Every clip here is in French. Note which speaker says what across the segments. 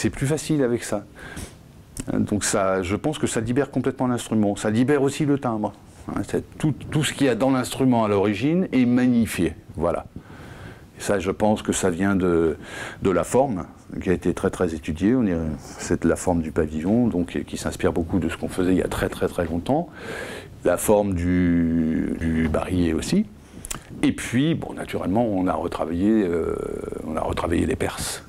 Speaker 1: c'est plus facile avec ça. Donc ça, je pense que ça libère complètement l'instrument. Ça libère aussi le timbre. Tout ce qu'il y a dans l'instrument à l'origine est magnifié. Voilà. Et ça, je pense que ça vient de la forme, qui a été très très étudiée. C'est la forme du pavillon, donc, qui s'inspire beaucoup de ce qu'on faisait il y a très très très longtemps. La forme du barillet aussi. Et puis, bon, naturellement, on a retravaillé les perces.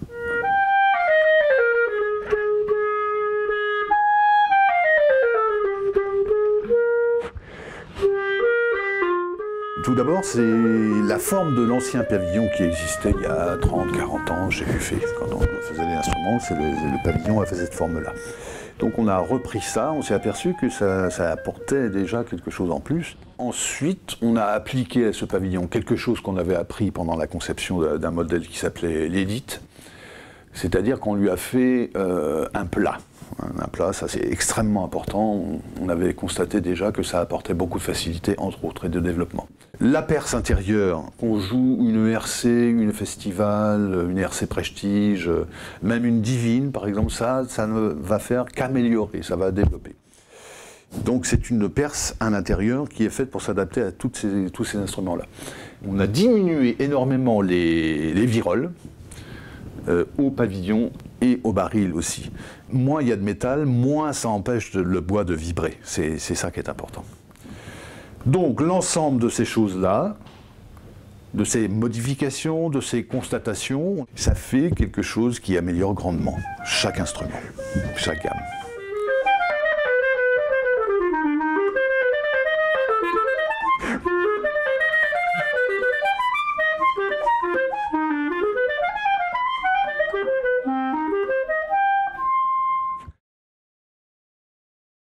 Speaker 1: Tout d'abord, c'est la forme de l'ancien pavillon qui existait il y a 30-40 ans chez Buffet. Quand on faisait les instruments, le pavillon avait cette forme-là. Donc on a repris ça, on s'est aperçu que ça apportait déjà quelque chose en plus. Ensuite, on a appliqué à ce pavillon quelque chose qu'on avait appris pendant la conception d'un modèle qui s'appelait l'Édite. C'est-à-dire qu'on lui a fait un plat. Un plat, ça c'est extrêmement important. On avait constaté déjà que ça apportait beaucoup de facilité, entre autres, et de développement. La perce intérieure, qu'on joue une ERC, une festival, une ERC prestige, même une divine par exemple, ça ne va faire qu'améliorer, ça va développer. Donc c'est une perce à l'intérieur qui est faite pour s'adapter à tous ces instruments-là. On a diminué énormément les viroles, au pavillon et au baril aussi. Moins il y a de métal, moins ça empêche le bois de vibrer. C'est ça qui est important. Donc l'ensemble de ces choses-là, de ces modifications, de ces constatations, ça fait quelque chose qui améliore grandement chaque instrument, chaque gamme.